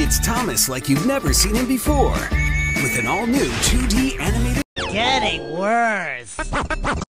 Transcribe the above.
It's Thomas like you've never seen him before. With an all-new 2D animated... Getting worse.